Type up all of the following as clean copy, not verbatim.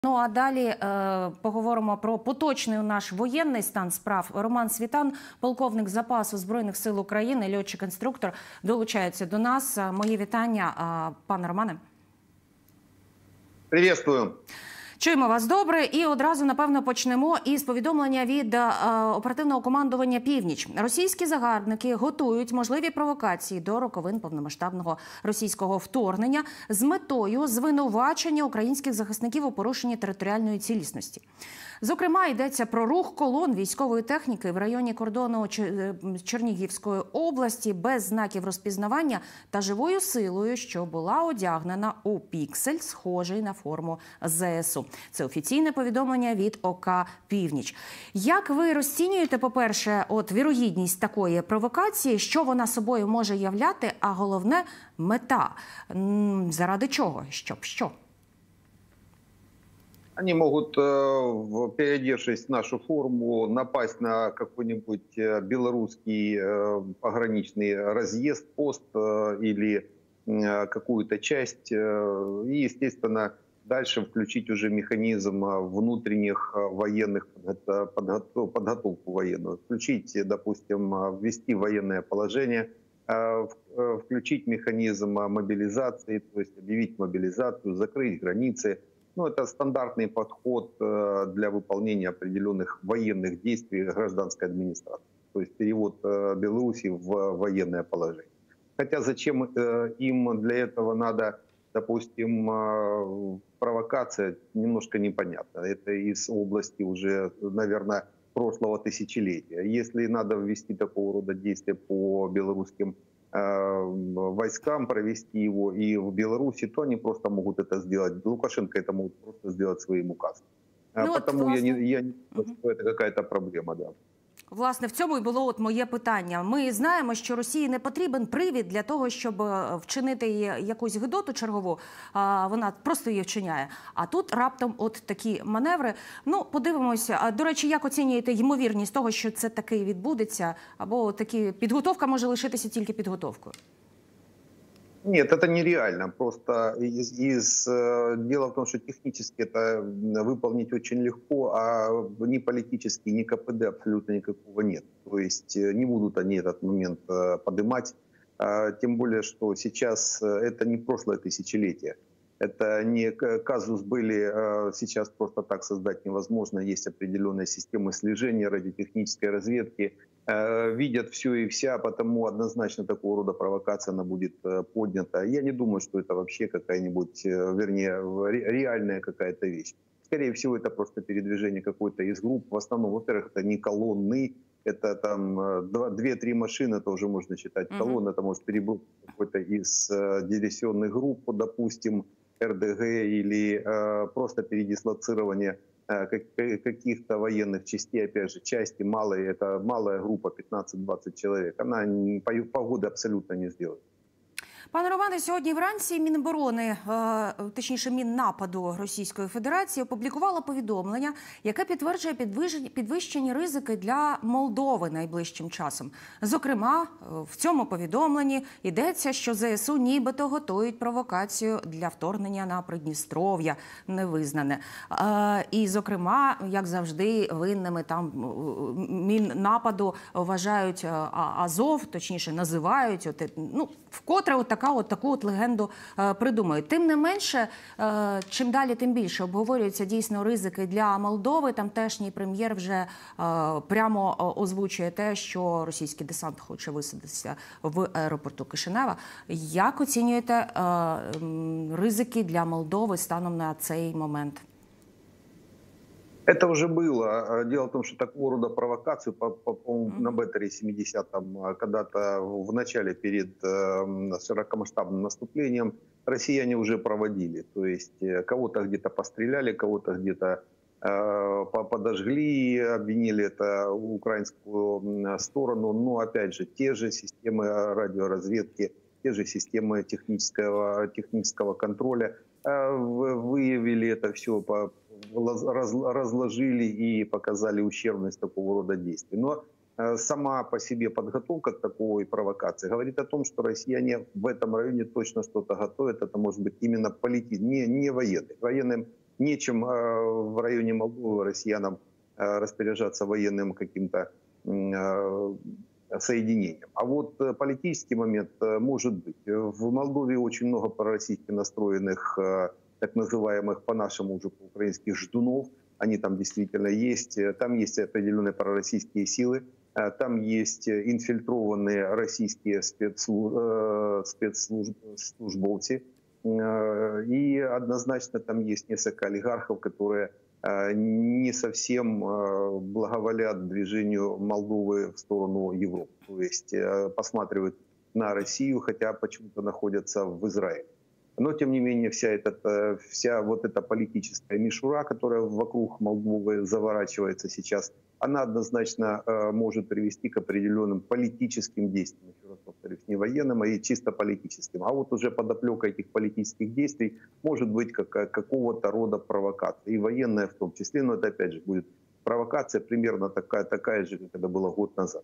Ну а далі поговоримо про поточний наш воєнний стан справ. Роман Світан, полковник запасу Збройних сил України, льотчик-інструктор, долучається до нас. Мої вітання, пане Романе. Приветствую. Чуємо вас добре і одразу, напевно, почнемо із повідомлення від оперативного командування «Північ». Російські загарбники готують можливі провокації до роковин повномасштабного російського вторгнення з метою звинувачення українських захисників у порушенні територіальної цілісності. Зокрема, йдеться про рух колон військової техніки в районі кордону Чернігівської області без знаків розпізнавання та живою силою, що була одягнена у піксель, схожий на форму ЗСУ. Це офіційне повідомлення від ОК «Північ». Як ви розцінюєте, по-перше, вірогідність такої провокації, що вона собою може являти, а головне – мета? Заради чого? Щоб що? Они могут, переодевшись в нашу форму, напасть на какой-нибудь белорусский пограничный разъезд, пост или какую-то часть. И, естественно, дальше включить уже механизм внутренних военных, подготовку военную. Включить, допустим, ввести военное положение, включить механизм мобилизации, то есть объявить мобилизацию, закрыть границы. Ну, это стандартный подход для выполнения определенных военных действий гражданской администрации. То есть перевод Беларуси в военное положение. Хотя зачем им для этого надо, допустим, провокация, немножко непонятно. Это из области уже, наверное, прошлого тысячелетия. Если надо ввести такого рода действия по белорусским войскам, провести его и в Беларуси, то они просто могут это сделать. Лукашенко это могут просто сделать своим указом. Потому власне, я не думаю, что это какая-то проблема. Да. Власне, в цьому і було моє питання. Ми знаємо, що Росії не потрібен привід для того, щоб вчинити якусь гидоту чергову. Вона просто її вчиняє. А тут раптом такі маневри. Ну, подивимося. До речі, як оцінюєте ймовірність того, що це таки відбудеться? Або підготовка може лишитися тільки підготовкою? Нет, это нереально. Просто дело в том, что технически это выполнить очень легко, а ни политически, ни КПД абсолютно никакого нет. То есть не будут они этот момент поднимать. Тем более, что сейчас это не прошлое тысячелетие. Это не казус были, сейчас просто так создать невозможно. Есть определенные системы слежения, радиотехнической разведки. Видят все и вся, потому однозначно такого рода провокация она будет поднята. Я не думаю, что это вообще какая-нибудь, вернее, реальная какая-то вещь. Скорее всего, это просто передвижение какой-то из групп. В основном, во-первых, это не колонны, это там 2-3 машины, это уже можно считать колонны. Это может перебросить какой-то из диверсионных групп, допустим, РДГ, или просто передислоцирование каких-то военных частей, опять же, части малые, это малая группа, 15-20 человек, она погоды абсолютно не сделает. Пане Романе, сьогодні вранці Міноборони, точніше Міннападу Російської Федерації, опублікувало повідомлення, яке підтверджує підвищені ризики для Молдови найближчим часом. Зокрема, в цьому повідомленні йдеться, що ЗСУ нібито готують провокацію для вторгнення на Придністров'я, невизнане. І, зокрема, як завжди, винними там Міннападу вважають Азов, точніше називають, вкотре таку легенду придумають. Тим не менше, чим далі, тим більше обговорюються дійсно ризики для Молдови. Тамтешній прем'єр вже прямо озвучує те, що російський десант хоче висадитися в аеропорту Кишинева. Як оцінюєте ризики для Молдови станом на цей момент? Это уже было. Дело в том, что такого рода провокацию на Беттере 70-м, когда-то в начале перед широкомасштабным наступлением, россияне уже проводили. То есть кого-то где-то постреляли, кого-то где-то подожгли, обвинили это украинскую сторону. Но опять же, те же системы радиоразведки, те же системы технического контроля выявили это все, разложили и показали ущербность такого рода действий. Но сама по себе подготовка к такой провокации говорит о том, что россияне в этом районе точно что-то готовят. Это может быть именно не военные. Военным нечем в районе Молдовы россиянам распоряжаться военным каким-то соединением. А вот политический момент может быть. В Молдове очень много пророссийски настроенных, так называемых по-нашему уже по-украински ждунов. Они там действительно есть. Там есть определенные пророссийские силы. Там есть инфильтрованные российские спецслужбовцы. И однозначно там есть несколько олигархов, которые не совсем благоволят движению Молдовы в сторону Европы. То есть посматривают на Россию, хотя почему-то находятся в Израиле. Но, тем не менее, вся вот эта политическая мишура, которая вокруг Молдовы заворачивается сейчас, она однозначно может привести к определенным политическим действиям, еще раз повторюсь, не военным, а чисто политическим. А вот уже подоплека этих политических действий может быть какого-то рода провокация, и военная в том числе, но это опять же будет провокация примерно такая же, как это было год назад.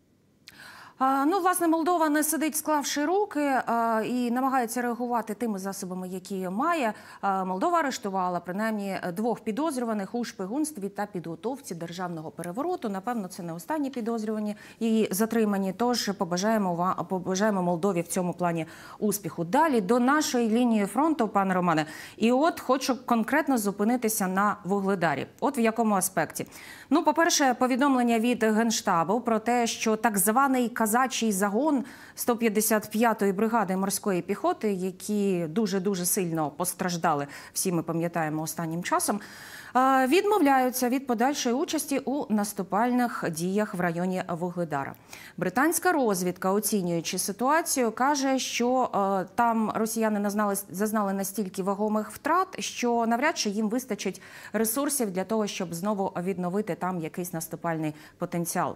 Ну, власне, Молдова не сидить, склавши руки, і намагається реагувати тими засобами, які має. Молдова арештувала принаймні 2 підозрюваних у шпигунстві та підготовці державного перевороту. Напевно, це не останні підозрювані її затримані. Тож побажаємо Молдові в цьому плані успіху. Далі до нашої лінії фронту, пане Романе. І от хочу конкретно зупинитися на Вугледарі. От в якому аспекті. Ну, по-перше, повідомлення від Генштабу про те, що так званий казачий загон 155-ї бригади морської піхоти, які дуже-дуже сильно постраждали, всі ми пам'ятаємо останнім часом, відмовляються від подальшої участі у наступальних діях в районі Вугледара. Британська розвідка, оцінюючи ситуацію, каже, що там росіяни зазнали настільки вагомих втрат, що навряд чи їм вистачить ресурсів для того, щоб знову відновити там якийсь наступальний потенціал.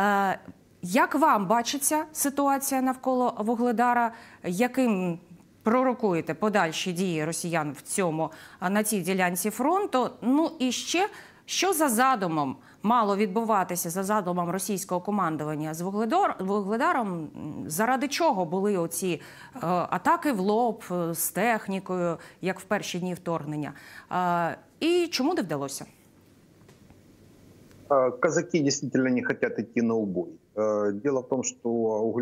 Як вам бачиться ситуація навколо Вугледара? Яким пророкуєте подальші дії росіян на цій ділянці фронту? Ну і ще, що за задумом мало відбуватися, за задумом російського командування з Вугледаром? Заради чого були оці атаки в лоб з технікою, як в перші дні вторгнення? І чому не вдалося? Казаки действительно не хотят идти на убой. Дело в том, что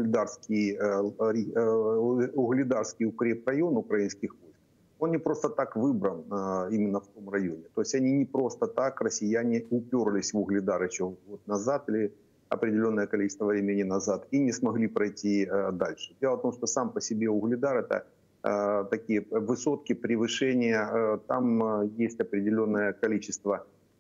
угледарский укрепрайон украинских войск, он не просто так выбран именно в том районе. То есть они не просто так, россияне, уперлись в Угледар еще год назад или определенное количество времени назад и не смогли пройти дальше. Дело в том, что сам по себе Угледар — это такие высотки, превышения. Там есть определенное количество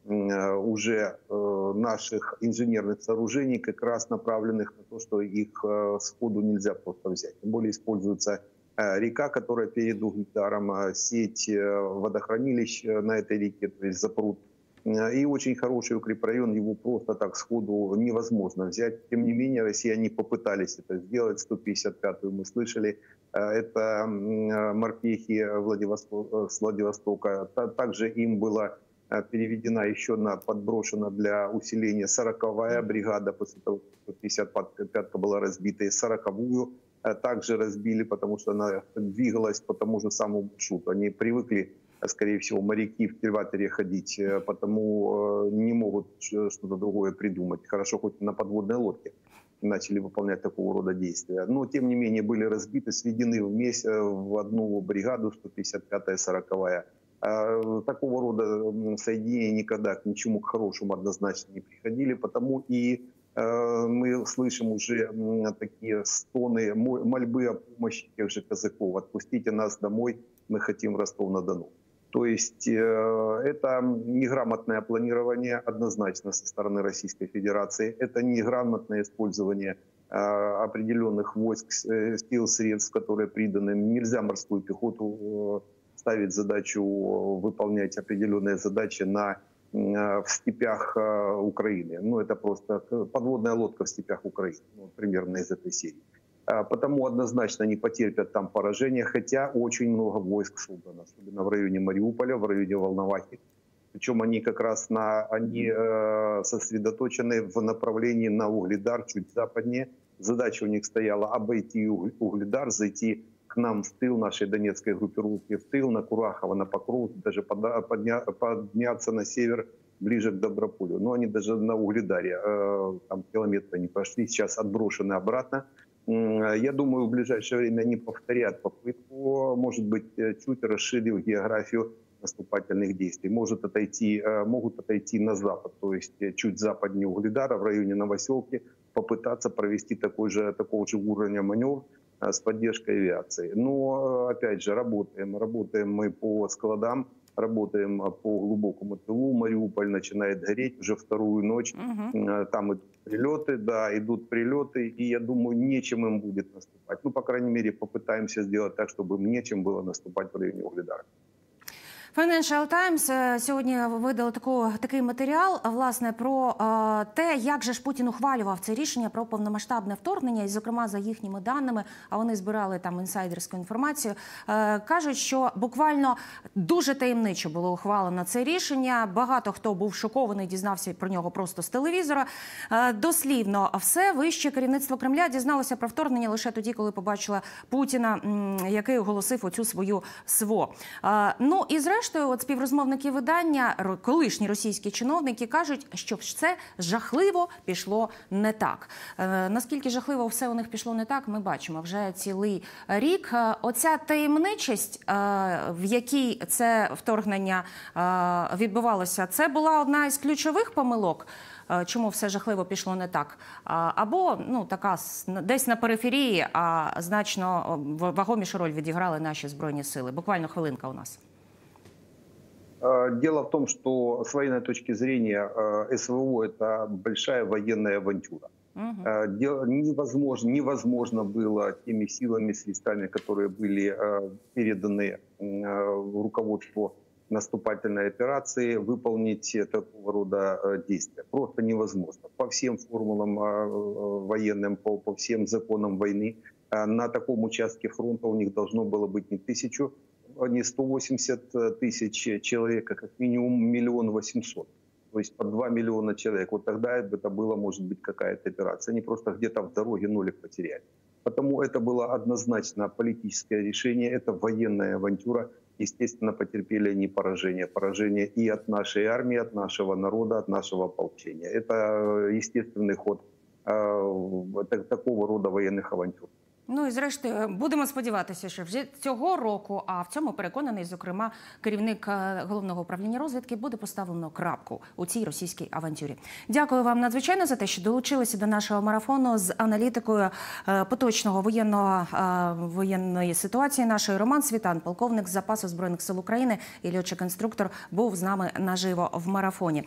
уже наших инженерных сооружений, как раз направленных на то, что их сходу нельзя просто взять. Тем более используется река, которая перед Угледаром, сеть водохранилищ на этой реке, то есть запруд. И очень хороший укрепрайон, его просто так сходу невозможно взять. Тем не менее, россияне попытались это сделать. 155-ю мы слышали. Это морпехи с Владивостока. Также им было переведена еще подброшена для усиления 40-я бригада, после того, как 55-ка была разбита, и 40-ю также разбили, потому что она двигалась по тому же самому маршруту. Они привыкли, скорее всего, моряки в кильватере ходить, потому не могут что-то другое придумать. Хорошо, хоть на подводной лодке начали выполнять такого рода действия. Но, тем не менее, были разбиты, сведены вместе в одну бригаду, 155-я, 40-я. Такого рода соединения никогда к ничему к хорошему однозначно не приходили, потому и мы слышим уже такие стоны, мольбы о помощи тех же казаков. Отпустите нас домой, мы хотим в Ростов-на-Дону. То есть это неграмотное планирование однозначно со стороны Российской Федерации. Это неграмотное использование определенных войск, сил, средств, которые приданы. Нельзя морскую пехоту ставить задачу выполнять определенные задачи в степях Украины. Ну, это просто подводная лодка в степях Украины, примерно из этой серии. Потому однозначно они потерпят там поражение, хотя очень много войск собрано, особенно в районе Мариуполя, в районе Волновахи. Причем они как раз сосредоточены в направлении на Угледар, чуть западнее. Задача у них стояла обойти Угледар, зайти к нам в тыл нашей донецкой группировки, в тыл на Курахово, на Покровск, даже подняться на север ближе к Доброполю. Но они даже на Угледаре там километра не прошли, сейчас отброшены обратно. Я думаю, в ближайшее время они повторят попытку, может быть, чуть расширив географию наступательных действий. Могут отойти на запад, то есть чуть западнее Угледара, в районе Новоселки, попытаться провести такого же уровня маневр с поддержкой авиации. Но, опять же, работаем мы по складам, работаем по глубокому тылу. Мариуполь начинает гореть уже вторую ночь. Там идут прилеты, и я думаю, нечем им будет наступать. Ну, по крайней мере, попытаемся сделать так, чтобы им нечем было наступать в районе Угледара. Financial Times сьогодні видали такий матеріал, власне, про те, як же ж Путін ухвалював це рішення про повномасштабне вторгнення, і, зокрема, за їхніми даними, а вони збирали там інсайдерську інформацію, кажуть, що буквально дуже таємничо було ухвалено це рішення. Багато хто був шокований, дізнався про нього просто з телевізора. Дослівно, все вище керівництво Кремля дізналося про вторгнення лише тоді, коли побачила Путіна, який оголосив оцю свою СВО. Ну, і зрештою, от співрозмовники видання, колишні російські чиновники, кажуть, що все жахливо пішло не так. Наскільки жахливо все у них пішло не так, ми бачимо вже цілий рік. Оця таємничість, в якій це вторгнення відбувалося, це була одна із ключових помилок, чому все жахливо пішло не так. Або, ну, така десь на периферії, а значно вагомішу роль відіграли наші Збройні сили. Буквально хвилинка у нас. Дело в том, что с военной точки зрения СВО – это большая военная авантюра. Невозможно было теми силами, средствами, которые были переданы руководству наступательной операции, выполнить такого рода действия. Просто невозможно. По всем формулам военным, по всем законам войны на таком участке фронта у них должно было быть не 180 тысяч человек, а как минимум 1 800 000. То есть по 2 миллиона человек. Вот тогда это была, может быть, какая-то операция. Они просто где-то в дороге нолик потеряли. Потому это было однозначно политическое решение. Это военная авантюра. Естественно, потерпели они поражение. Поражение и от нашей армии, от нашего народа, от нашего ополчения. Это естественный ход такого рода военных авантюр. Ну і зрештою, будемо сподіватися, що вже цього року, а в цьому переконаний, зокрема, керівник Головного управління розвідки, буде поставлено крапку у цій російській авантюрі. Дякую вам надзвичайно за те, що долучилися до нашого марафону з аналітикою поточного воєнної ситуації нашої. Роман Світан, полковник запасу Збройних сил України і льотчик-інструктор, був з нами наживо в марафоні.